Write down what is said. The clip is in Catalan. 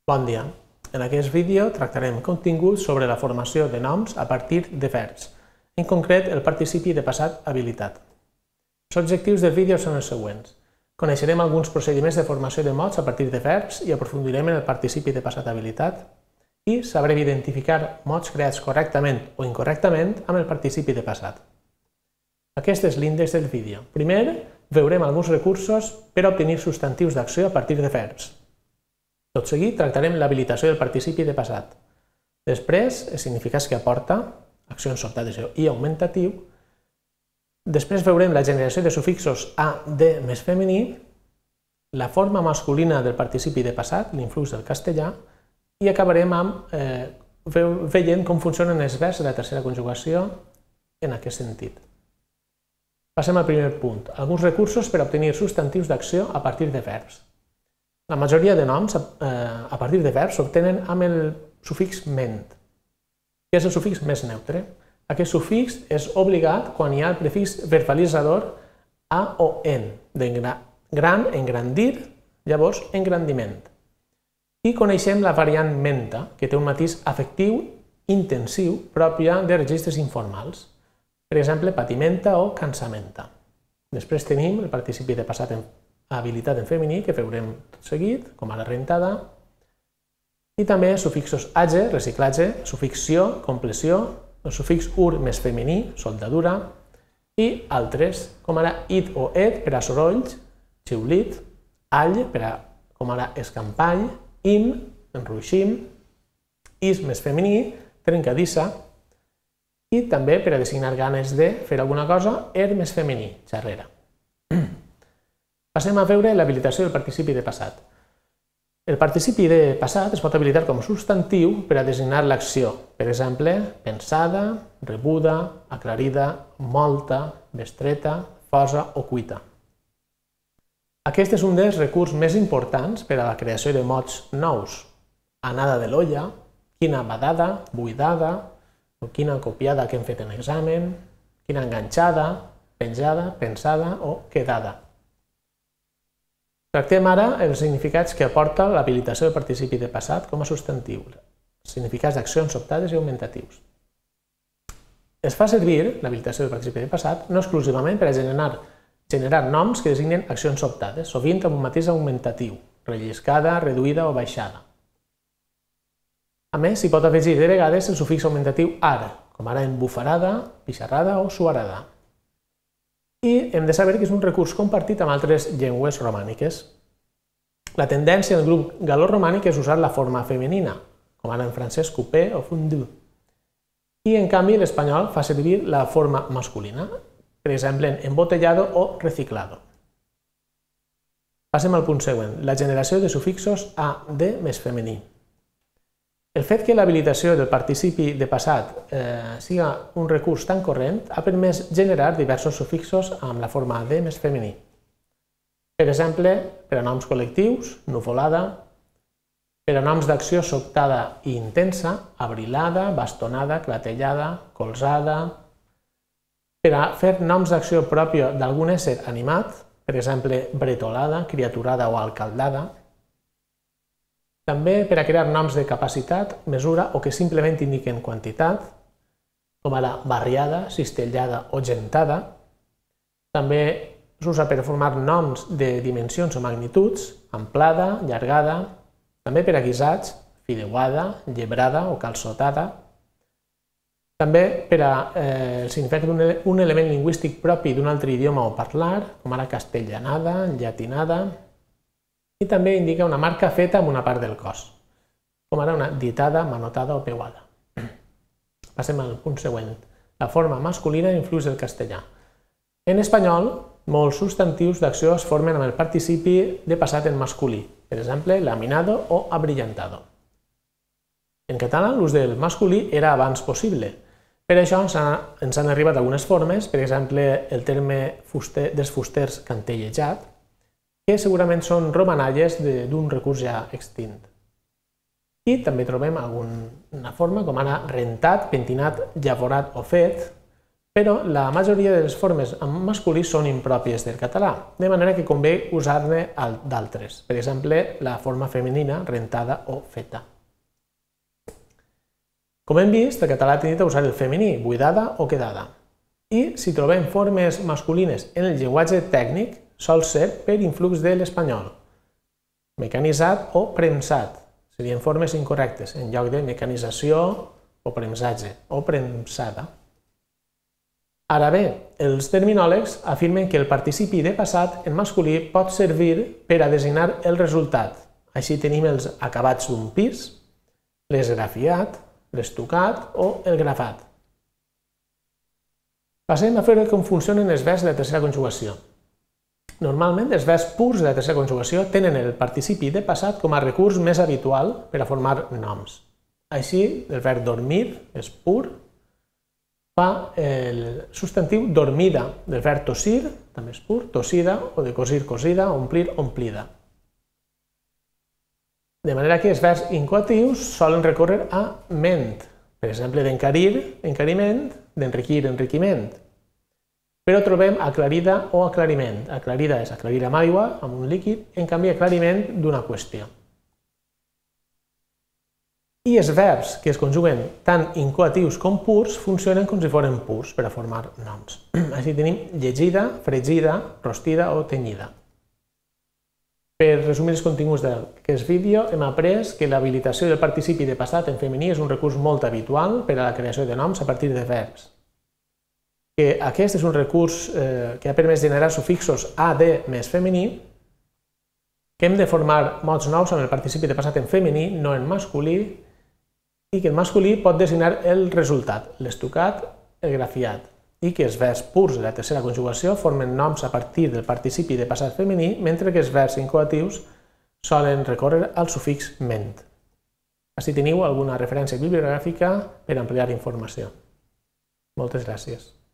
Bon dia. En aquest vídeo tractarem continguts sobre la formació de noms a partir de verbs, en concret el participi de passat habilitat. Els objectius del vídeo són els següents. Coneixerem alguns procediments de formació de mots a partir de verbs i aprofundirem en el participi de passat habilitat i sabrem identificar mots creats correctament o incorrectament amb el participi de passat. Aquest és l'índex del vídeo. Primer, veurem alguns recursos per a obtenir substantius d'acció a partir de verbs. Tot seguit tractarem l'habilitació del participi de passat. Després, els significats que aporta, accions sobtades i augmentatiu. Després veurem la generació de sufixos a, de més femení, la forma masculina del participi de passat, l'influx del castellà, i acabarem veient com funcionen els verbs de la tercera conjugació en aquest sentit. Passem al primer punt, alguns recursos per a obtenir substantius d'acció a partir de verbs. La majoria de noms a partir de verbs s'obtenen amb el sufix ment, que és el sufix més neutre. Aquest sufix és obligat quan hi ha el prefix verbalitzador a o en, de gran, engrandir, llavors engrandiment. I coneixem la variant menta, que té un matís afectiu intensiu pròpia de registres informals, per exemple, patimenta o cansamenta. Després tenim el participi de passat habilitat en femení, que veurem tot seguit, com ara rentada, i també sufixos age, reciclatge, sufixció, compleció, el sufix ur més femení, soldadura, i altres, com ara it o et per a sorolls, xiulit, all, com ara escampall, im, enruixim, is més femení, trencadissa, i també per a designar ganes de fer alguna cosa, més femení, xarrera. Passem a veure l'habilitació del participi de passat. El participi de passat es pot habilitar com a substantiu per a designar l'acció, per exemple, pensada, rebuda, aclarida, molta, bestreta, fosa o cuita. Aquest és un dels recursos més importants per a la creació de mots nous. Anada de l'olla, quina badada, buidada, o quina copiada que hem fet en l'examen, quina enganxada, penjada, pensada o quedada. Tractem ara els significats que aporta l'habilitació del participi de passat com a substantiu, significats d'accions sobtades i augmentatius. Es fa servir l'habilitació del participi de passat no exclusivament per a generar noms que designen accions sobtades, sovint amb un matís augmentatiu, relliscada, reduïda o baixada. A més, s'hi pot afegir de vegades el sufix augmentatiu ar, com ara embufarada, pixarrada o suarada. I hem de saber que és un recurs compartit amb altres llengües romàniques. La tendència del grup gal·loromànic és usar la forma femenina, com ara en francès coupé o fondue. I en canvi l'espanyol fa servir la forma masculina, per exemple en embotellado o reciclado. Passem al punt següent, la generació de sufixos a, de més femení. El fet que l'habilitació del participi de passat siga un recurs tan corrent ha permès generar diversos sufixos amb la forma de més femení. Per exemple, per a noms col·lectius, nuvolada, per a noms d'acció sobtada i intensa, abrilada, bastonada, clatellada, colzada, per a fer noms d'acció pròpia d'algun ésser animat, per exemple, bretolada, criaturada o alcaldada, també per a crear noms de capacitat, mesura o que simplement indiquen quantitat, com ara barriada, cistellada o gentada. També s'usa per formar noms de dimensions o magnituds, amplada, llargada, també per a guisats, fideuada, llebrada o calçotada. També per a significar un element lingüístic propi d'un altre idioma o parlar, com ara castellanada, llatinada, i també indica una marca feta amb una part del cos, com ara una ditada, manotada o peuada. Passem al punt següent. La forma masculina influx del castellà. En espanyol, molts substantius d'acció es formen amb el participi de passat en masculí, per exemple, laminado o abrillantado. En català, l'ús del masculí era abans possible. Per això ens han arribat algunes formes, per exemple, el terme dels fusters cantellejat, que segurament són romanalles d'un recurs ja extint. I també trobem alguna forma com ara rentat, pentinat, llavorat o fet, però la majoria de les formes en masculí són impròpies del català, de manera que convé usar-ne d'altres, per exemple, la forma femenina rentada o feta. Com hem vist, el català ha tendit a usar el femení, buidada o quedada. I si trobem formes masculines en el llenguatge tècnic, sol ser per influx de l'espanyol. Mecanitzat o premsat serien formes incorrectes, en lloc de mecanització o premsatge o premsada. Ara bé, els terminòlegs afirmen que el participi de passat en masculí pot servir per a designar el resultat. Així tenim els acabats d'un pis, l'esgrafiat, l'estucat o el grafat. Passem a veure com funcionen els verbs de la tercera conjugació. Normalment, els verbs purs de la tercera conjugació tenen el participi de passat com a recurs més habitual per a formar noms. Així, el verb dormir és pur, fa el substantiu dormida, del verb tossir, també és pur, tossida, o de cosir, cosida, omplir, omplida. De manera que els verbs incoatius solen recórrer a ment, per exemple, d'encarir, encariment, d'enriquir, enriquiment. Però trobem aclarida o aclariment. Aclarida és aclarir amb aigua, amb un líquid, en canvi aclariment d'una qüestió. I els verbs que es conjuguen tant incoatius com purs funcionen com si foren purs per a formar noms. Així tenim llegida, fregida, rostida o tenyida. Per resumir els continguts d'aquest vídeo, hem après que l'habilitació del participi de passat en femení és un recurs molt habitual per a la creació de noms a partir de verbs. Que aquest és un recurs que ha permès generar sufixos AD més femení, que hem de formar mots nous amb el participi de passat en femení, no en masculí, i que el masculí pot designar el resultat, l'estucat, el grafiat, i que els verbs purs de la tercera conjugació formen noms a partir del participi de passat femení, mentre que els verbs incoatius solen recórrer al sufix ment. Ací teniu alguna referència bibliogràfica per ampliar informació. Moltes gràcies.